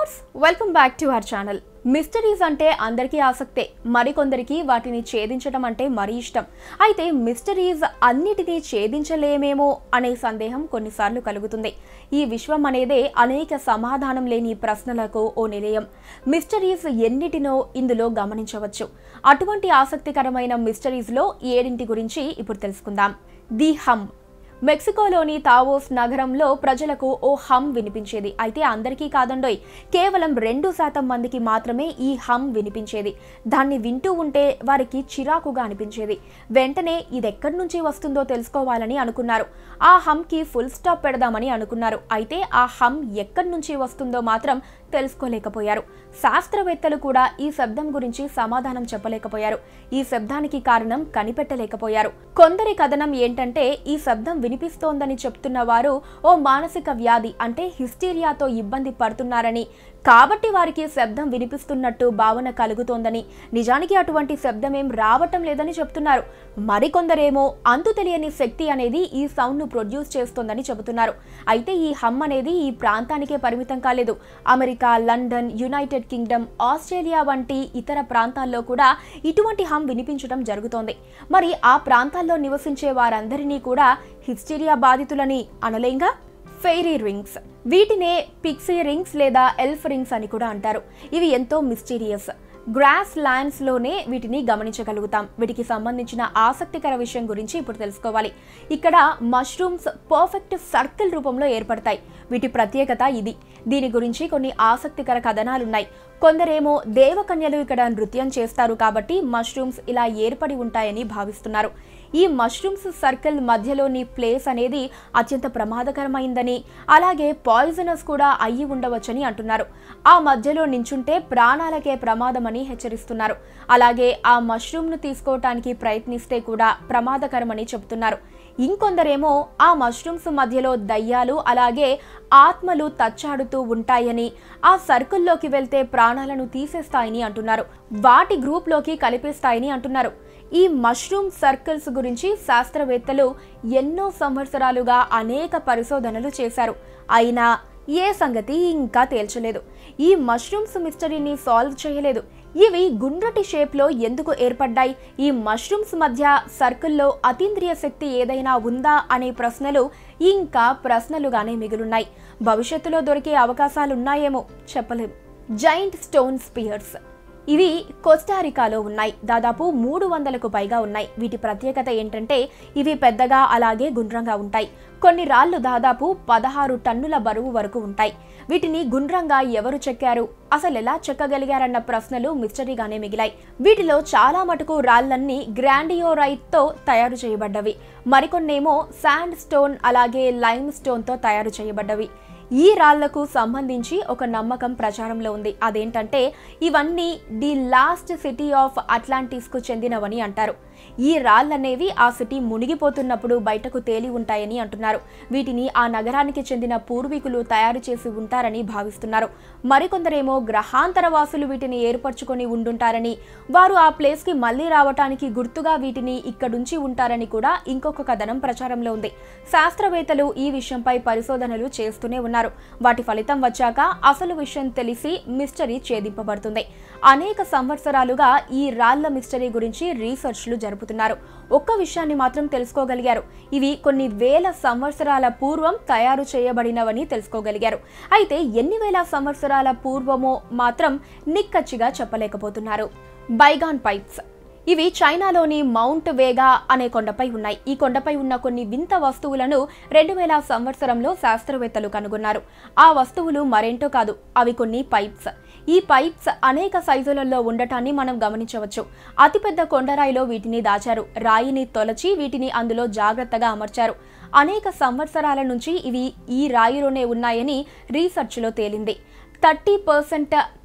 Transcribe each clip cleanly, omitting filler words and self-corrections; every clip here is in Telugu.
Viewers, welcome back to our channel. Mysteries అంటే అందరికీ ఆసక్తే, మరికొందరికి వాటిని ఛేదించడం అంటే మరీ ఇష్టం. అయితే మిస్టరీస్ అన్నిటినీ ఛేదించలేమేమో అనే సందేహం కొన్నిసార్లు కలుగుతుంది. ఈ విశ్వం అనేదే అనేక సమాధానం లేని ప్రశ్నలకు ఓ నిలయం. మిస్టరీస్ ఎన్నిటినో ఇందులో గమనించవచ్చు. అటువంటి ఆసక్తికరమైన మిస్టరీస్లో 7 గురించి ఇప్పుడు తెలుసుకుందాం. ది హమ్. మెక్సికోలోని తావోస్ నగరంలో ప్రజలకు ఓ హమ్ వినిపించేది. అయితే అందరికీ కాదండోయ్, కేవలం 2% మందికి మాత్రమే ఈ హమ్ వినిపించేది. దాన్ని వింటూ ఉంటే వారికి చిరాకుగా అనిపించేది. వెంటనే ఇదెక్కడి నుంచి వస్తుందో తెలుసుకోవాలని అనుకున్నారు. ఆ హమ్కి ఫుల్ స్టాప్ పెడదామని అనుకున్నారు. అయితే ఆ హమ్ ఎక్కడి నుంచి వస్తుందో మాత్రం తెలుసుకోలేకపోయారు. శాస్త్రవేత్తలు కూడా ఈ శబ్దం గురించి సమాధానం చెప్పలేకపోయారు. ఈ శబ్దానికి కారణం కనిపెట్టలేకపోయారు. కొందరి కథనం ఏంటంటే, ఈ శబ్దం వినిపిస్తోందని చెప్తున్న వారు ఓ మానసిక వ్యాధి అంటే హిస్టీరియాతో ఇబ్బంది పడుతున్నారని, కాబట్టి వారికి శబ్దం వినిపిస్తున్నట్టు భావన కలుగుతోందని, నిజానికి అటువంటి శబ్దమేం రావటం లేదని చెప్తున్నారు. మరికొందరేమో అంతు తెలియని శక్తి అనేది ఈ సౌండ్ను ప్రొడ్యూస్ చేస్తోందని చెబుతున్నారు. అయితే ఈ హమ్ అనేది ఈ ప్రాంతానికే పరిమితం కాలేదు. America, London, United Kingdom, Australia వంటి ఇతర ప్రాంతాల్లో కూడా ఇటువంటి హమ్ వినిపించడం జరుగుతోంది. మరి ఆ ప్రాంతాల్లో నివసించే వారందరినీ కూడా హిస్టీరియా బాధితులని అనలేంగా. Fairy rings. వీటినే పిక్సీ రింగ్స్ లేదా ఎల్ఫ్ రింగ్స్ అని కూడా అంటారు. ఇవి ఎంతో మిస్టీరియస్. గ్రాస్ ల్యాండ్స్ లోనే వీటిని గమనించగలుగుతాం. వీటికి సంబంధించిన ఆసక్తికర విషయం గురించి ఇప్పుడు తెలుసుకోవాలి. ఇక్కడ మష్రూమ్స్ పర్ఫెక్ట్ సర్కిల్ రూపంలో ఏర్పడతాయి. వీటి ప్రత్యేకత ఇది. దీని గురించి కొన్ని ఆసక్తికర కథనాలున్నాయి. కొందరేమో దేవకన్యలు ఇక్కడ నృత్యం చేస్తారు కాబట్టి మష్రూమ్స్ ఇలా ఏర్పడి ఉంటాయని భావిస్తున్నారు. ఈ మష్రూమ్స్ సర్కిల్ మధ్యలోని ప్లేస్ అనేది అత్యంత ప్రమాదకరమైందని, అలాగే పాయిజనస్ కూడా అయ్యి ఉండవచ్చని అంటున్నారు. ఆ మధ్యలో నించుంటే ప్రాణాలకే ప్రమాదమని హెచ్చరిస్తున్నారు. అలాగే ఆ మష్రూమ్ను తీసుకోవటానికి ప్రయత్నిస్తే కూడా ప్రమాదకరమని చెబుతున్నారు. ఇంకొందరేమో ఆ మష్రూమ్స్ మధ్యలో దయ్యాలు అలాగే ఆత్మలు తచ్చాడుతూ ఉంటాయని, ఆ సర్కిల్లోకి వెళ్తే ప్రాణాలను తీసేస్తాయని అంటున్నారు. వాటి గ్రూప్లోకి కలిపేస్తాయని అంటున్నారు. ఈ మష్రూమ్ సర్కిల్స్ గురించి శాస్త్రవేత్తలు ఎన్నో సంవత్సరాలుగా అనేక పరిశోధనలు చేశారు. అయినా ఏ సంగతి ఇంకా తేల్చలేదు. ఈ మష్రూమ్స్ మిస్టరీని సాల్వ్ చేయలేదు. ఇవి గుండ్రటి షేప్లో ఎందుకు ఏర్పడ్డాయి? ఈ మష్రూమ్స్ మధ్య సర్కిల్లో అతీంద్రియ శక్తి ఏదైనా ఉందా అనే ప్రశ్నలు ఇంకా ప్రశ్నలుగానే మిగులున్నాయి. భవిష్యత్తులో దొరికే అవకాశాలున్నాయేమో చెప్పలేం. Giant stone spheres. ఇవి కోస్టారికాలో ఉన్నాయి. దాదాపు 300కు పైగా ఉన్నాయి. వీటి ప్రత్యేకత ఏంటంటే, ఇవి పెద్దగా అలాగే గుండ్రంగా ఉంటాయి. కొన్ని రాళ్లు దాదాపు 16 టన్నుల బరువు వరకు ఉంటాయి. వీటిని గుండ్రంగా ఎవరు చెక్కారు, అసలు ఎలా చెక్కగలిగారన్న ప్రశ్నలు మిస్టరీగానే మిగిలాయి. వీటిలో చాలా మటుకు రాళ్లన్నీ గ్రాండియోరైట్తో తయారు చేయబడ్డవి. మరికొన్నేమో శాండ్ స్టోన్ అలాగే లైమ్ స్టోన్తో తయారు చేయబడ్డవి. ఈ రాళ్లకు సంబంధించి ఒక నమ్మకం ప్రచారంలో ఉంది. అదేంటంటే, ఇవన్నీ ది లాస్ట్ సిటీ ఆఫ్ అట్లాంటిస్కు చెందినవని అంటారు. ఈ రాళ్లనేవి ఆ సిటీ మునిగిపోతున్నప్పుడు బయటకు తేలి ఉంటాయని అంటున్నారు. వీటిని ఆ నగరానికి చెందిన పూర్వీకులు తయారు చేసి ఉంటారని భావిస్తున్నారు. మరికొందరేమో గ్రహాంతర వాసులు వీటిని ఏర్పరచుకొని ఉండుంటారని, వారు ఆ ప్లేస్కి మళ్లీ రావటానికి గుర్తుగా వీటిని ఇక్కడుంచి ఉంటారని కూడా ఇంకొక కథనం ప్రచారంలో ఉంది. శాస్త్రవేత్తలు ఈ విషయంపై పరిశోధనలు చేస్తూనే ఉన్నారు. వాటి ఫలితం వచ్చాక అసలు విషయం తెలిసి మిస్టరీ ఛేదింపబడుతుంది. అనేక సంవత్సరాలుగా ఈ రాళ్ల మిస్టరీ గురించి రీసెర్చ్లు జరుపుతున్నారు. ఒక్క విషయాన్ని మాత్రం తెలుసుకోగలిగారు. ఇవి కొన్ని వేల సంవత్సరాల పూర్వం తయారు చేయబడినవని తెలుసుకోగలిగారు. అయితే ఎన్ని వేల సంవత్సరాల పూర్వమో మాత్రం నిక్కచ్చిగా చెప్పలేకపోతున్నారు. Baigong pipes. ఇవి చైనాలోని మౌంట్ వేగా అనే కొండపై ఉన్నాయి. ఈ కొండపై ఉన్న కొన్ని వింత వస్తువులను 2000 సంవత్సరంలో శాస్త్రవేత్తలు కనుగొన్నారు. ఆ వస్తువులు మరేంటో కాదు, అవి కొన్ని పైప్స్. ఈ పైప్స్ అనేక సైజులలో ఉండటాన్ని మనం గమనించవచ్చు. అతిపెద్ద కొండరాయిలో వీటిని దాచారు. రాయిని తొలచి వీటిని అందులో జాగ్రత్తగా అమర్చారు. అనేక సంవత్సరాల నుంచి ఇవి ఈ రాయిలోనే ఉన్నాయని రీసెర్చ్లో తేలింది. 30%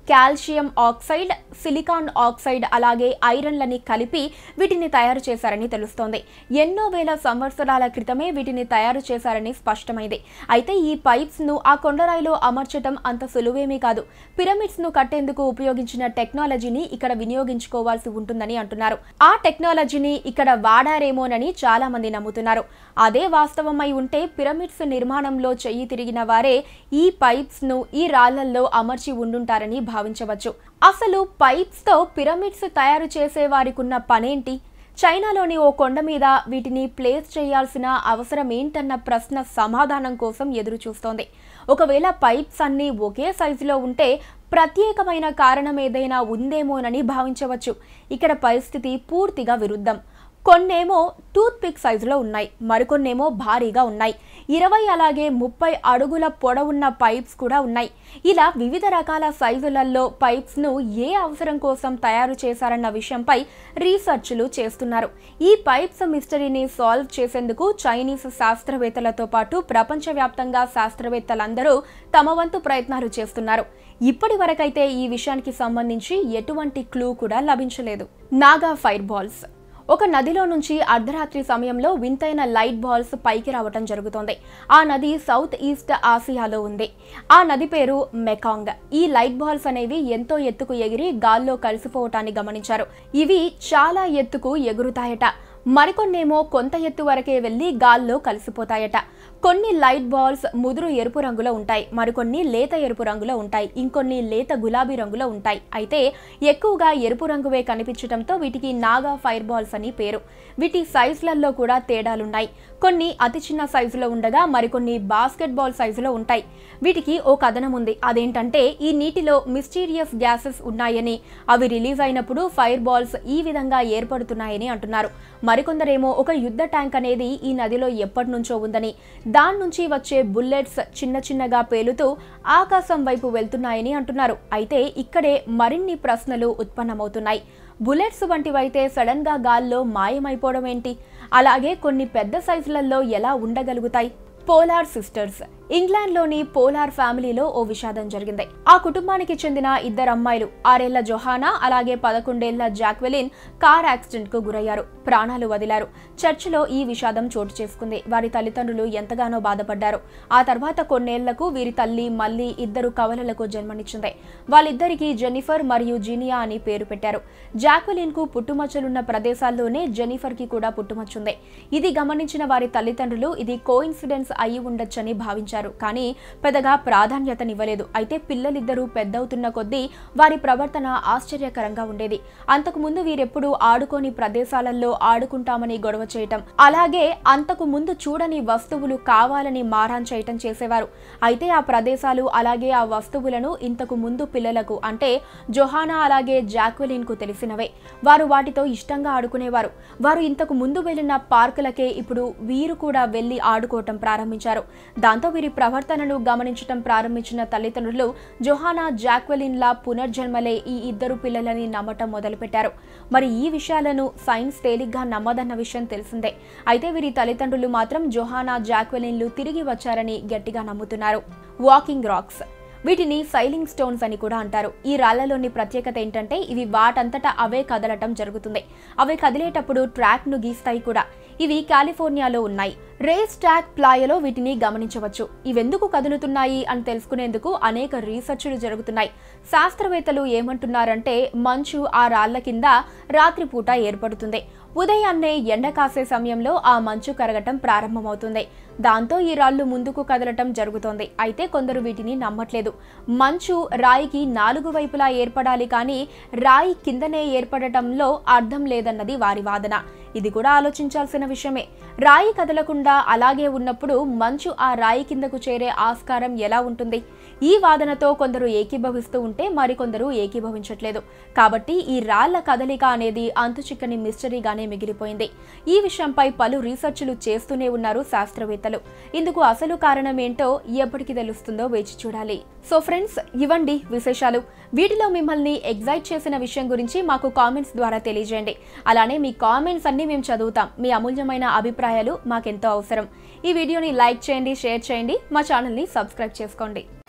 కాల్షియం ఆక్సైడ్, సిలికాన్ ఆక్సైడ్ అలాగే ఐరన్లని కలిపి వీటిని తయారు చేశారని తెలుస్తోంది. ఎన్నో వేల సంవత్సరాల క్రితమే వీటిని తయారు చేశారని స్పష్టమైంది. అయితే ఈ పైప్స్ ను ఆ కొండరాయిలో అమర్చడం అంత సులువేమీ కాదు. పిరమిడ్స్ ను కట్టేందుకు ఉపయోగించిన టెక్నాలజీని ఇక్కడ వినియోగించుకోవాల్సి ఉంటుందని అంటున్నారు. ఆ టెక్నాలజీని ఇక్కడ వాడారేమోనని చాలా మంది నమ్ముతున్నారు. అదే వాస్తవమై ఉంటే పిరమిడ్స్ నిర్మాణంలో చెయ్యి తిరిగిన వారే ఈ పైప్స్ ను ఈ రాళ్లల్లో అమర్చి ఉండుంటారని భావించవచ్చు. అసలు పైప్స్ తో పిరమిడ్స్ తయారు చేసే వారికున్న పనేంటి? చైనాలోని ఓ కొండ మీద వీటిని ప్లేస్ చేయాల్సిన అవసరం ఏంటన్న ప్రశ్న సమాధానం కోసం ఎదురు చూస్తోంది. ఒకవేళ పైప్స్ అన్నీ ఒకే సైజులో ఉంటే ప్రత్యేకమైన కారణం ఏదైనా ఉందేమోనని భావించవచ్చు. ఇక్కడ పరిస్థితి పూర్తిగా విరుద్ధం. కొన్నేమో టూత్ పిక్ సైజులో ఉన్నాయి, మరికొన్నేమో భారీగా ఉన్నాయి. 20 అలాగే 30 అడుగుల పొడవున్న పైప్స్ కూడా ఉన్నాయి. ఇలా వివిధ రకాల సైజులలో పైప్స్ ను ఏ అవసరం కోసం తయారు చేశారన్న విషయంపై రీసెర్చ్లు చేస్తున్నారు. ఈ పైప్స్ మిస్టరీని సాల్వ్ చేసేందుకు చైనీస్ శాస్త్రవేత్తలతో పాటు ప్రపంచవ్యాప్తంగా శాస్త్రవేత్తలందరూ తమ వంతు ప్రయత్నాలు చేస్తున్నారు. ఇప్పటి వరకైతే ఈ విషయానికి సంబంధించి ఎటువంటి క్లూ కూడా లభించలేదు. Naga fire balls. ఒక నదిలో నుంచి అర్ధరాత్రి సమయంలో వింతైన లైట్ బాల్స్ పైకి రావటం జరుగుతోంది. ఆ నది సౌత్ ఈస్ట్ ఆసియాలో ఉంది. ఆ నది పేరు మెకాంగ్. ఈ లైట్ బాల్స్ అనేవి ఎంతో ఎత్తుకు ఎగిరి గాల్లో కలిసిపోవటాన్ని గమనించారు. ఇవి చాలా ఎత్తుకు ఎగురుతాయట. మరికొన్నేమో కొంత ఎత్తు వరకే వెళ్లి గాల్లో కలిసిపోతాయట. కొన్ని లైట్ బాల్స్ ముదురు ఎరుపు రంగులో ఉంటాయి, మరికొన్ని లేత ఎరుపు రంగులో ఉంటాయి, ఇంకొన్ని లేత గులాబీ రంగులో ఉంటాయి. అయితే ఎక్కువగా ఎరుపు రంగువే కనిపించడంతో వీటికి నాగా ఫైర్ బాల్స్ అని పేరు. వీటి సైజులలో కూడా తేడాలున్నాయి. కొన్ని అతి చిన్న సైజులో ఉండగా మరికొన్ని బాస్కెట్ బాల్ సైజులో ఉంటాయి. వీటికి ఓ కథనం ఉంది. అదేంటంటే ఈ నీటిలో మిస్టీరియస్ గ్యాసెస్ ఉన్నాయని, అవి రిలీజ్ అయినప్పుడు ఫైర్ బాల్స్ ఈ విధంగా ఏర్పడుతున్నాయని అంటున్నారు. మరికొందరేమో ఒక యుద్ధ ట్యాంక్ అనేది ఈ నదిలో ఎప్పటి నుంచో ఉందని, దాని నుంచి వచ్చే బుల్లెట్స్ చిన్న చిన్నగా పేలుతూ ఆకాశం వైపు వెళ్తున్నాయని అంటున్నారు. అయితే ఇక్కడే మరిన్ని ప్రశ్నలు ఉత్పన్నమవుతున్నాయి. బుల్లెట్స్ వంటివైతే సడన్ గా గాల్లో మాయమైపోవడం ఏంటి? అలాగే కొన్ని పెద్ద సైజులలో ఎలా ఉండగలుగుతాయి? Polar sisters. ఇంగ్లాండ్లోని పోలార్ ఫ్యామిలీలో ఓ విషాదం జరిగింది. ఆ కుటుంబానికి చెందిన 2 అమ్మాయిలు, 6 ఏళ్ల జొహానా అలాగే 11 ఏళ్ల జాక్వెలిన్ కార్ యాక్సిడెంట్ కు గురయ్యారు, ప్రాణాలు వదిలారు. చర్చిలో ఈ విషాదం చోటు చేసుకుంది. వారి తల్లిదండ్రులు ఎంతగానో బాధపడ్డారు. ఆ తర్వాత కొన్నేళ్లకు వీరి తల్లి మళ్లీ 2 కవలలకు జన్మనిచ్చింది. వాళ్ళిద్దరికీ జెన్నిఫర్ మరియు జీనియా అని పేరు పెట్టారు. జాక్వెలిన్ కు పుట్టుమచ్చలున్న ప్రదేశాల్లోనే జెన్నిఫర్ కి కూడా పుట్టుమచ్చుంది. ఇది గమనించిన వారి తల్లిదండ్రులు ఇది కోఇన్సిడెన్స్ అయి ఉండొచ్చని భావించారు, కానీ పెద్దగా ప్రాధాన్యతనివ్వలేదు. అయితే పిల్లలిద్దరూ పెద్దవుతున్న కొద్దీ వారి ప్రవర్తన ఆశ్చర్యకరంగా ఉండేది. అంతకు ముందు వీరెప్పుడు ఆడుకోని ప్రదేశాలలో ఆడుకుంటామని గొడవ చేయటం, అలాగే అంతకు ముందు చూడని వస్తువులు కావాలని మారాన్ చేయటం చేసేవారు. అయితే ఆ ప్రదేశాలు అలాగే ఆ వస్తువులను ఇంతకు ముందు పిల్లలకు అంటే జొహానా అలాగే జాక్వెలిన్ కు తెలిసినవే. వారు వాటితో ఇష్టంగా ఆడుకునేవారు. వారు ఇంతకు ముందు వెళ్లిన పార్కులకే ఇప్పుడు వీరు కూడా వెళ్లి ఆడుకోవటం ప్రారంభించారు. దాంతో వీరి ప్రవర్తనను గమనించటం ప్రారంభించిన తల్లిదండ్రులు జొహానా జాక్వెలిన్ లా పునర్జన్మలే ఈ 2 పిల్లలని నమ్మటం మొదలుపెట్టారు. మరి ఈ విషయాలను సైన్స్ తేలిగ్గా నమ్మదన్న విషయం తెలిసిందే. అయితే వీరి తల్లిదండ్రులు మాత్రం జొహానా జాక్వెలిన్లు తిరిగి వచ్చారని గట్టిగా నమ్ముతున్నారు. Walking rocks. వీటిని సైలింగ్ స్టోన్స్ అని కూడా అంటారు. ఈ రాళ్లలోని ప్రత్యేకత ఏంటంటే ఇవి వాటంతటా అవే కదలటం జరుగుతుంది. అవి కదిలేటప్పుడు ట్రాక్ ను గీస్తాయి కూడా. ఇవి కాలిఫోర్నియాలో ఉన్నాయి. రేస్ ట్రాక్ ప్లాయలో వీటిని గమనించవచ్చు. ఇవెందుకు కదులుతున్నాయి అని తెలుసుకునేందుకు అనేక రీసెర్చ్లు జరుగుతున్నాయి. శాస్త్రవేత్తలు ఏమంటున్నారంటే మంచు ఆ రాళ్ల కింద రాత్రిపూట ఏర్పడుతుంది. ఉదయాన్నే ఎండ కాసే సమయంలో ఆ మంచు కరగటం ప్రారంభమవుతుంది. దాంతో ఈ రాళ్లు ముందుకు కదలటం జరుగుతోంది. అయితే కొందరు వీటిని నమ్మట్లేదు. మంచు రాయికి 4 వైపులా ఏర్పడాలి, కానీ రాయి కిందనే ఏర్పడటంలో అర్థం లేదన్నది వారి వాదన. ఇది కూడా ఆలోచించాల్సిన విషయమే. రాయి కదలకుండా అలాగే ఉన్నప్పుడు మంచు ఆ రాయి కిందకు చేరే ఆస్కారం ఎలా ఉంటుంది? ఈ వాదనతో కొందరు ఏకీభవిస్తూ ఉంటే మరికొందరు ఏకీభవించట్లేదు. కాబట్టి ఈ రాళ్ల కదలిక అనేది అంతుచిక్కని మిస్టరీగానే మిగిలిపోయింది. ఈ విషయంపై పలు రీసెర్చ్లు చేస్తూనే ఉన్నారు శాస్త్రవేత్తలు. ఇందుకు అసలు కారణం ఏంటో ఎప్పటికి తెలుస్తుందో వేచి చూడాలి. సో ఫ్రెండ్స్, ఇవండి విశేషాలు. వీటిలో మిమ్మల్ని ఎగ్జైట్ చేసిన విషయం గురించి మాకు కామెంట్స్ ద్వారా తెలియజేయండి. అలానే మీ కామెంట్స్ అన్ని మేము చదువుతాం. మీ అమూల్యమైన అభిప్రాయాలు మాకెంతో అవసరం. ఈ వీడియోని లైక్ చేయండి, షేర్ చేయండి, మా ఛానల్ని సబ్స్క్రైబ్ చేసుకోండి.